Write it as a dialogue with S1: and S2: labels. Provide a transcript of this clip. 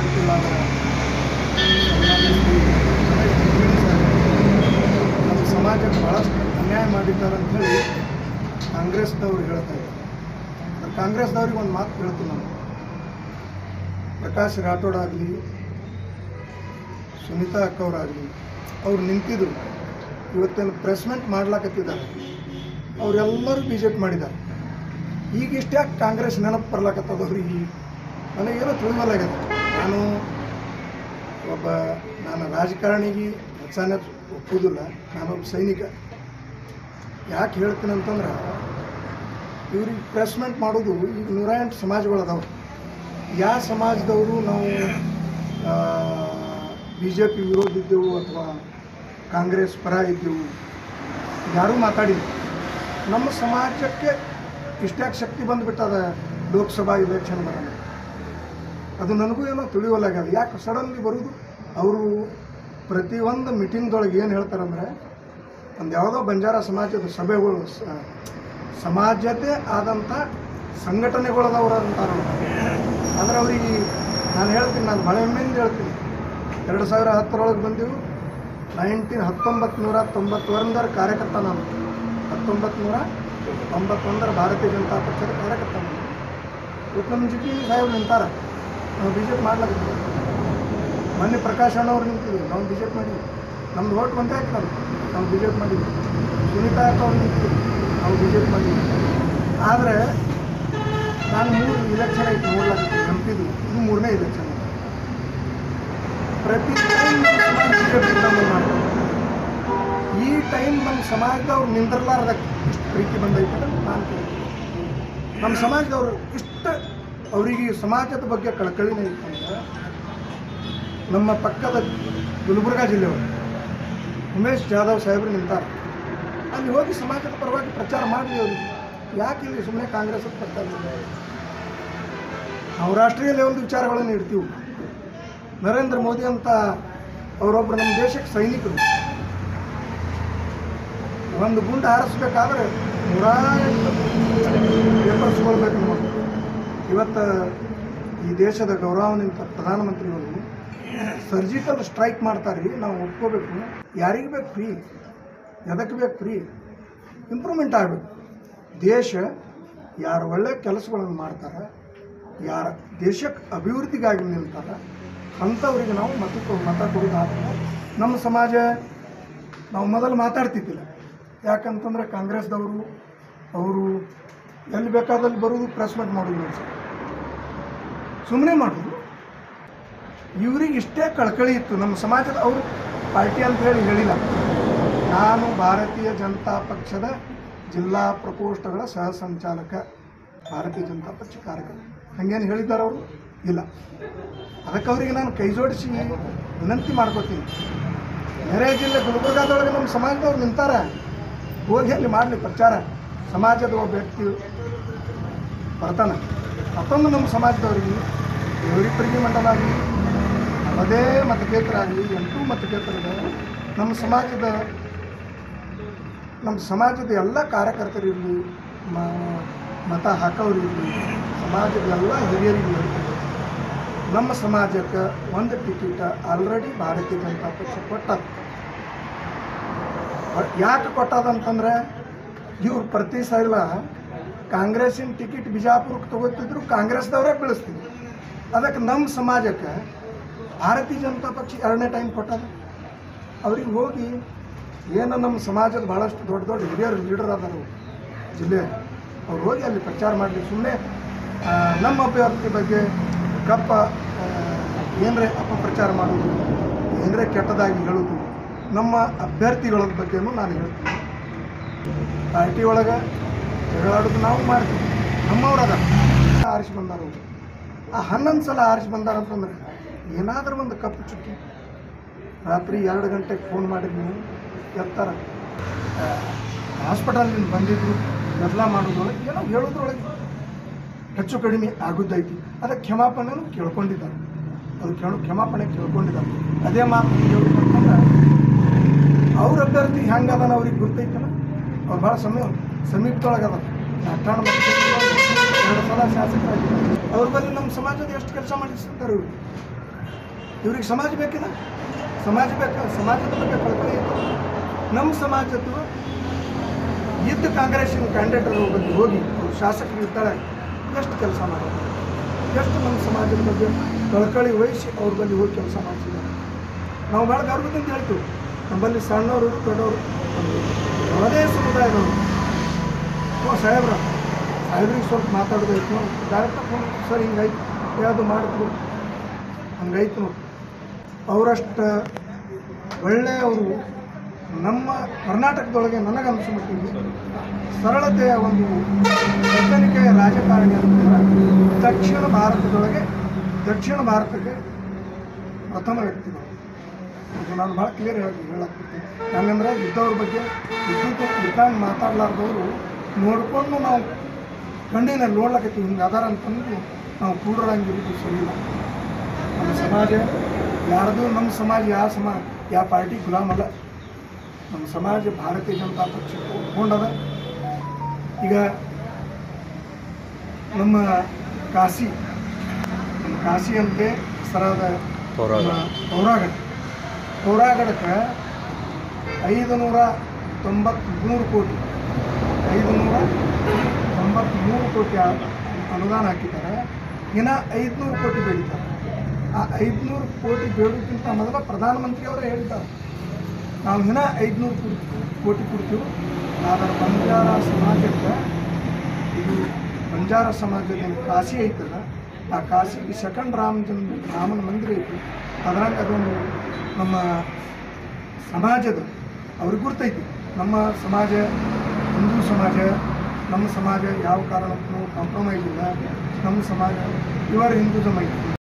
S1: ಪರಿಸ್ಥಿತಿಗಳಾದ ನಮ್ಮ ಸಮಾಜಕ್ಕೆ ಭಾಳಷ್ಟು ಅನ್ಯಾಯ ಮಾಡಿದ್ದಾರೆ ಅಂಥೇಳಿ ಕಾಂಗ್ರೆಸ್ದವ್ರು ಹೇಳ್ತಾ ಇದ್ದಾರೆ. ಕಾಂಗ್ರೆಸ್ದವ್ರಿಗೆ ಒಂದು ಮಾತು ಹೇಳ್ತೀನಿ ನಾನು. ಪ್ರಕಾಶ್ ರಾಠೋಡ್ ಆಗಲಿ, ಸುನೀತಾ ಅಕ್ಕವರಾಗಲಿ, ಅವ್ರು ನಿಂತಿದ್ರು. ಇವತ್ತೇನು ಪ್ರೆಸ್ಮೆಂಟ್ ಮಾಡ್ಲಾಕತ್ತಿದ್ದಾರೆ. ಅವರೆಲ್ಲರೂ BJP ಮಾಡಿದ್ದಾರೆ. ಈಗ ಇಷ್ಟ್ಯಾಕೆ ಕಾಂಗ್ರೆಸ್ ನೆನಪು ಬರ್ಲಾಕತ್ತದವ್ರಿಗೆ ನನಗೇನೋ ತಿಳಿವಲ್ಲಾಗ್ಯದ. ನಾನು ರಾಜಕಾರಣಿಗೆ ಹೆಚ್ಚಾನೆ ಒಪ್ಪುವುದಿಲ್ಲ. ನಾನೊಬ್ಬ ಸೈನಿಕ. ಯಾಕೆ ಹೇಳ್ತೀನಿ ಅಂತಂದ್ರೆ, ಇವ್ರಿಗೆ ಪ್ರೆಸ್ಮೆಂಟ್ ಮಾಡೋದು ಈಗ 108 ಸಮಾಜಗಳದಾವೆ. ಯಾವ ಸಮಾಜದವರು ನಾವು BJP ವಿರೋಧ ಇದ್ದೆವು ಅಥವಾ ಕಾಂಗ್ರೆಸ್ ಪರ ಇದ್ದೆವು ಯಾರೂ ಮಾತಾಡಿಲ್ಲ. ನಮ್ಮ ಸಮಾಜಕ್ಕೆ ಇಷ್ಟ್ಯಾಕೆ ಶಕ್ತಿ ಬಂದುಬಿಟ್ಟದ ಲೋಕಸಭಾ ಇಲೆಕ್ಷನ್ ಬರೋಣ, ಅದು ನನಗೂ ಏನೋ ತಿಳಿವಲ್ಲಾಗ್ಯದ. ಯಾಕೆ ಸಡನ್ಲಿ ಬರೋದು? ಅವರು ಪ್ರತಿಯೊಂದು ಮೀಟಿಂಗ್ದೊಳಗೆ ಏನು ಹೇಳ್ತಾರಂದ್ರೆ, ಒಂದು ಯಾವುದೋ ಬಂಜಾರ ಸಮಾಜದ ಸಭೆಗಳು, ಸಮಾಜತೆ ಆದಂಥ ಸಂಘಟನೆಗಳದವ್ರು ಅಂತಾರೆ. ಆದರೆ ಅವ್ರಿಗೆ ನಾನು ಹೇಳ್ತೀನಿ, ನಾನು ಭಾಳ ಹೆಮ್ಮೆಯಿಂದ ಹೇಳ್ತೀನಿ, 2010 ಬಂದೆವು. 1991 ಕಾರ್ಯಕರ್ತ ನಾನು. 1991 ಭಾರತೀಯ ಜನತಾ ಪಕ್ಷದ ಕಾರ್ಯಕರ್ತ ನಾನು. ಇವತ್ತು ನಮ್ಮ GP ಸಾಹೇಬ್ರು ನಿಂತಾರೆ, ನಾವು BJP ಮಾಡ್ಲಾಕಿದ್ದೀವಿ. ಮೊನ್ನೆ ಪ್ರಕಾಶ್ ಅಣ್ಣವ್ರು ನಿಂತಿದ್ವಿ, ನಾವು BJP ಮಾಡಿದ್ವಿ. ನಮ್ದು ಓಟ್ ಒಂದೇ ಆಗ್ತದೆ, ನಾವು BJP ಮಾಡಿದ್ವಿ. ಸುನೀತಾ ಅವ್ರು ನಿಂತಿದ್ವಿ, ನಾವು BJP ಮಾಡಿದ್ವಿ. ಆದರೆ ನಾನು 3 ಇಲೆಕ್ಷನ್ ಆಯ್ತು ನೋಡ್ಲಾಕಿದ್ವಿ, ನಂಬಿದ್ವಿ. ಇದು 3ನೇ ಇಲೆಕ್ಷನ್. ಪ್ರತಿ ಟೈಮ್ ನಮ್ಮ ಸಮಾಜ BJP ಮಾಡ್ತಾರೆ. ಈ ಟೈಮ್ ನಮ್ಮ ಸಮಾಜದವ್ರು ನಿಂದಿರ್ಲಾರ್ದಕ್ಕೆ ಇಷ್ಟು ಪ್ರೀತಿ ಬಂದೈತೆ ನಾನು ಕೇಳಿ. ನಮ್ಮ ಸಮಾಜದವ್ರು ಇಷ್ಟು ಅವರಿಗೆ ಸಮಾಜದ ಬಗ್ಗೆ ಕಳಕಳಿನೇ ಇತ್ತಂದ್ರೆ, ನಮ್ಮ ಪಕ್ಕದ ಗುಲ್ಬರ್ಗಾ ಜಿಲ್ಲೆಯವರು ಉಮೇಶ್ ಜಾಧವ್ ಸಾಹೇಬರು ನಿಂತಾರೆ. ಅಲ್ಲಿ ಹೋಗಿ ಸಮಾಜದ ಪರವಾಗಿ ಪ್ರಚಾರ ಮಾಡಿ ಅವ್ರಿಗೆ. ಯಾಕೆ ಇಲ್ಲಿ ಸುಮ್ಮನೆ ಕಾಂಗ್ರೆಸ್ ಪ್ರಚಾರ ಮಾಡಿ? ನಾವು ರಾಷ್ಟ್ರೀಯ ಲೆವೆಲ್ದ ವಿಚಾರಗಳನ್ನು ಇಡ್ತೀವಿ. ನರೇಂದ್ರ ಮೋದಿ ಅಂತ ಅವರೊಬ್ಬರು ನಮ್ಮ ದೇಶಕ್ಕೆ ಸೈನಿಕರು. ಒಂದು ಗುಂಡು ಹಾರಿಸ್ಬೇಕಾದ್ರೆ 108 ಪೇಪರ್ಸ್ಕೊಳ್ಬೇಕು ನೋಡಿ. ಇವತ್ತು ಈ ದೇಶದ ಗೌರವಾನ್ವಿತ ಪ್ರಧಾನಮಂತ್ರಿಗಳು ಸರ್ಜಿಕಲ್ ಸ್ಟ್ರೈಕ್ ಮಾಡ್ತಾರೆ. ನಾವು ಒಪ್ಕೋಬೇಕು. ಯಾರಿಗೆ ಬೇಕು ಫ್ರೀ? ಎದಕ್ಕೆ ಬೇಕು ಫ್ರೀ? ಇಂಪ್ರೂವ್ಮೆಂಟ್ ಆಗಬೇಕು. ದೇಶ ಯಾರು ಒಳ್ಳೆಯ ಕೆಲಸಗಳನ್ನು ಮಾಡ್ತಾರೆ, ಯಾರು ದೇಶಕ್ಕೆ ಅಭಿವೃದ್ಧಿಗಾಗಿ ನಿಲ್ತಾರೆ, ಅಂಥವ್ರಿಗೆ ನಾವು ಮತ ಕೊಡೋದಾದ್ರೆ ನಮ್ಮ ಸಮಾಜ ನಾವು ಮೊದಲು ಮಾತಾಡ್ತಿದ್ದಿಲ್ಲ. ಯಾಕಂತಂದರೆ ಕಾಂಗ್ರೆಸ್ದವರು ಅವರು ಎಲ್ಲಿ ಬೇಕಾದಲ್ಲಿ ಬರೋದು, ಪ್ರೆಸ್ಮೆಂಟ್ ಮಾಡೋದು, ಸುಮ್ಮನೆ ಮಾಡೋದು. ಇವ್ರಿಗೆ ಇಷ್ಟೇ ಕಳಕಳಿ ಇತ್ತು ನಮ್ಮ ಸಮಾಜದ. ಅವರು ಪಾರ್ಟಿ ಅಂತ ಹೇಳಿಲ್ಲ. ನಾನು ಭಾರತೀಯ ಜನತಾ ಪಕ್ಷದ ಜಿಲ್ಲಾ ಪ್ರಕೋಷ್ಠಗಳ ಸಹ ಸಂಚಾಲಕ, ಭಾರತೀಯ ಜನತಾ ಪಕ್ಷ ಕಾರ್ಯಕರ್ತ. ಹಾಗೇನು ಹೇಳಿದ್ದಾರೆ ಅವರು? ಇಲ್ಲ. ಅದಕ್ಕೆ ಅವರಿಗೆ ನಾನು ಕೈ ಜೋಡಿಸಿ ವಿನಂತಿ ಮಾಡ್ಕೋತೀನಿ. ನೆರೆ ಜಿಲ್ಲೆ ಗುಲ್ಬರ್ಗಾದೊಳಗೆ ನಮ್ಮ ಸಮಾಜದವ್ರು ನಿಂತಾರೆ, ಹೋಗಿ ಅಲ್ಲಿ ಮಾಡಲಿ ಪ್ರಚಾರ. ಸಮಾಜದ ಒಬ್ಬ ವ್ಯಕ್ತಿ ಬರ್ತಾನೆ, ಮತ್ತೊಂದು ನಮ್ಮ ಸಮಾಜದವ್ರಿಗೆ ದೇವರಿಪ್ಪರಿಗೆ ಮಂಡಲ ಆಗಲಿ, ಅದೇ ಮತಕ್ಷೇತ್ರ ಆಗಲಿ, 8 ಮತಕ್ಷೇತ್ರದ ನಮ್ಮ ಸಮಾಜದ ಎಲ್ಲ ಕಾರ್ಯಕರ್ತರಿರಲಿ, ಮತ ಹಾಕೋರಿರಲಿ, ಸಮಾಜದ ಎಲ್ಲ ಹಿರಿಯರಿಗೆ ಹೇಳ್ತಾರೆ, ನಮ್ಮ ಸಮಾಜಕ್ಕೆ ಒಂದು ಟಿಕೆಟ್ ಆಲ್ರೆಡಿ ಭಾರತೀಯ ಜನತಾ ಪಕ್ಷ ಕೊಟ್ಟದ. ಯಾಕೆ ಕೊಟ್ಟದಂತಂದ್ರೆ, ಇವ್ರು ಪ್ರತಿ ಸಲ ಕಾಂಗ್ರೆಸ್ಸಿನ ಟಿಕೆಟ್ ಬಿಜಾಪುರಕ್ಕೆ ತಗೋತಿದ್ರು, ಕಾಂಗ್ರೆಸ್ದವರೇ ಬೆಳೆಸ್ತಿದ್ರು. ಅದಕ್ಕೆ ನಮ್ಮ ಸಮಾಜಕ್ಕೆ ಭಾರತೀಯ ಜನತಾ ಪಕ್ಷ 2ನೇ ಟೈಮ್ ಕೊಟ್ಟದ. ಅವ್ರಿಗೆ ಹೋಗಿ ಏನು ನಮ್ಮ ಸಮಾಜದ ಭಾಳಷ್ಟು ದೊಡ್ಡ ದೊಡ್ಡ ಹಿರಿಯರು ಲೀಡರ್ ಆದರು ಜಿಲ್ಲೆಯಲ್ಲಿ, ಅವ್ರು ಹೋಗಿ ಅಲ್ಲಿ ಪ್ರಚಾರ ಮಾಡಲಿ. ಸುಮ್ಮನೆ ನಮ್ಮ ಅಭ್ಯರ್ಥಿ ಬಗ್ಗೆ ಏನರೇ ಅಪಪ್ರಚಾರ ಮಾಡೋದು, ಏನರೇ ಕೆಟ್ಟದಾಗಿ ಹೇಳೋದು, ನಮ್ಮ ಅಭ್ಯರ್ಥಿಗಳ ಬಗ್ಗೆನೂ ನಾನು ಹೇಳ್ತೀನಿ. ಪಾರ್ಟಿ ಒಳಗೆ ಜಗಳಾಡೋದು ನಾವು ಮಾಡ್ತೀವಿ. ನಮ್ಮವ್ರದ ಆರಿಸಿ ಬಂದಾರ. ಆ 11 ಸಲ ಆರಿಸಿ ಬಂದಾರಂತಂದ್ರೆ ಏನಾದರೂ ಒಂದು ಕಪ್ಪು ಚುಕ್ಕಿ. ರಾತ್ರಿ 2 ಗಂಟೆಗೆ ಫೋನ್ ಮಾಡಿದ್ವಿ, ಎತ್ತಾರೆ. ಹಾಸ್ಪಿಟಲಿಂದ ಬಂದಿದ್ರು, ಬದಲ ಮಾಡೋದ್ರೊಳಗೆ ಏನೋ ಹೇಳೋದ್ರೊಳಗೆ ಹೆಚ್ಚು ಕಡಿಮೆ ಆಗುತ್ತೈತಿ. ಅದಕ್ಕೆ ಕ್ಷಮಾಪಣೆನೂ ಕೇಳ್ಕೊಂಡಿದ್ದಾರೆ. ಅದು ಕ್ಷಮಾಪಣೆ ಕೇಳ್ಕೊಂಡಿದ್ದಾರೆ. ಅದೇ ಮಾತು ಹೇಳ್ಬೇಕಂತಂದ್ರೆ, ಅವ್ರ ಅಭ್ಯರ್ಥಿ ಹೆಂಗದಾನ ಅವ್ರಿಗೆ ಗೊತ್ತೈತಲ್ಲ. ಅವ್ರು ಭಾಳ ಸಮೀಪದೊಳಗದ. 2 ಸಲ ಶಾಸಕರಾಗಿದ್ದಾರೆ. ಅವ್ರ ಬಳಿ ನಮ್ಮ ಸಮಾಜದ ಎಷ್ಟು ಕೆಲಸ ಮಾಡಿಸ್ತಾರೆ ಇವರು. ಇವ್ರಿಗೆ ಸಮಾಜ ಬೇಕಿಲ್ಲ, ಸಮಾಜದ ಬಗ್ಗೆ ಕಳಕಳಿ ಇತ್ತು. ನಮ್ಮ ಸಮಾಜದ್ದು ಇದ್ದ ಕಾಂಗ್ರೆಸ್ಸಿನ ಕ್ಯಾಂಡಿಡೇಟರು ಬಂದು ಹೋಗಿ ಅವ್ರು ಶಾಸಕರು ಇರ್ತಾರೆ, ಎಷ್ಟು ಕೆಲಸ ಮಾಡೋದು, ಎಷ್ಟು ನಮ್ಮ ಸಮಾಜದ ಬಗ್ಗೆ ಕಳಕಳಿ ವಹಿಸಿ ಅವ್ರ ಬಳಿ ಹೋಗಿ ಕೆಲಸ ಮಾಡ್ತಿದ್ದಾರೆ. ನಾವು ಭಾಳ ಗರ್ವದಿಂದ ಹೇಳ್ತೀವಿ, ನಮ್ಮಲ್ಲಿ ಸಣ್ಣವರು ದೊಡ್ಡವರು ಯಾವುದೇ ಸಮುದಾಯದವರು ಸಾಹೇಬ್ರಿಗೆ ಸ್ವಲ್ಪ ಮಾತಾಡೋದಾಯ್ತು ನೋಡಿ, ಡೈರೆಕ್ಟಾಗಿ ಫೋನ್ ಸರ್ ಹಿಂಗಾಯ್ತು ಯಾವುದು ಮಾಡಿದ್ರು ಹಂಗಾಯ್ತು ನೋಡಿ. ಅವರಷ್ಟು ಒಳ್ಳೆಯವರು ನಮ್ಮ ಕರ್ನಾಟಕದೊಳಗೆ ನನಗನ್ನಿಸೋ ಮಟ್ಟಿಗೆ ಸರಳತೆಯ ಒಂದು ವೈಜ್ಞಾನಿಕೆಯ ರಾಜಕಾರಣಿ ಅಂತಂದ್ರೆ ದಕ್ಷಿಣ ಭಾರತಕ್ಕೆ ಪ್ರಥಮ ವ್ಯಕ್ತಿಗಳು. ಅದು ನಾನು ಭಾಳ ಕ್ಲಿಯರ್ ಹೇಳಕ್ಬಿಡ್ತೀನಿ. ಯಾಕಂದ್ರೆ ಇದ್ದವ್ರ ಬಗ್ಗೆ ಇದ್ದಂಗೆ ಮಾತಾಡಲಾರ್ದವರು ನೋಡಿಕೊಂಡು ನಾವು ಕಣ್ಣಿನಲ್ಲಿ ನೋಡ್ಲಕತ್ತೀವಿ ಹಿಂಗೆ ಅದಾರ ಅಂತಂದು ನಾವು ಕೂಡರಂಗಿರೋದು ಸರಿಯಿಲ್ಲ. ನಮ್ಮ ಸಮಾಜ ಯಾರ್ದು, ನಮ್ಮ ಸಮಾಜ ಯಾವ ಪಾರ್ಟಿ ಗುಲಾಮ್ ಅಲ್ಲ. ನಮ್ಮ ಸಮಾಜ ಭಾರತೀಯ ಜನತಾ ಪಕ್ಷಕ್ಕೆ ಒಪ್ಕೊಂಡದ. ಈಗ ನಮ್ಮ ಕಾಶಿ ಅಂತೆ ಸರಾದ ಪೌರಾಗಡಕ್ಕೆ 593 ಕೋಟಿ ಅನುದಾನ ಹಾಕಿದ್ದಾರೆ. ಇನ್ನು 500 ಕೋಟಿ ಬೇಡಿದ್ದಾರೆ. ಆ 500 ಕೋಟಿ ಬೇಡೋಕ್ಕಿಂತ ಮೊದಲ ಪ್ರಧಾನಮಂತ್ರಿಯವರೇ ಹೇಳಿದ್ದಾರೆ, ನಾವು ಇನ್ನೂ 500 ಕೋಟಿ ಕೊಡ್ತೀವಿ. ಆದರೆ ಬಂಜಾರ ಸಮಾಜದ ಕಾಶಿ ಐತಲ್ಲ, ಆ ಕಾಶಿಗೆ ಸೆಕೆಂಡ್ ರಾಮನ ಮಂದಿರ ಐತಿ. ಅದ್ರಾಗ ಅದೊಂದು ನಮ್ಮ ಸಮಾಜದ ಅವ್ರಿಗೆ ಗುರ್ತೈತಿ. ನಮ್ಮ ಸಮಾಜ ಹಿಂದೂ ಸಮಾಜ, ನಮ್ಮ ಸಮಾಜ ಯಾವ ಕಾರಣಕ್ಕೂ ಕಾಂಪ್ರಮೈಸ್ ಇಲ್ಲ. ನಮ್ಮ ಸಮಾಜ ಇವರ ಹಿಂದೂಸಮ್ ಐತಿ.